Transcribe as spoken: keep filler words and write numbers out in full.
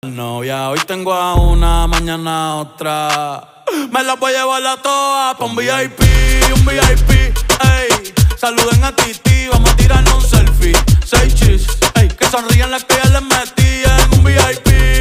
Novia, hoy tengo a una, mañana a otra. Me la voy a llevar a todas pa' un V I P, un V I P, ey. Saluden a Titi, vamos a tirarnos un selfie. Seis chis, ey, que sonrían las que ya les metí,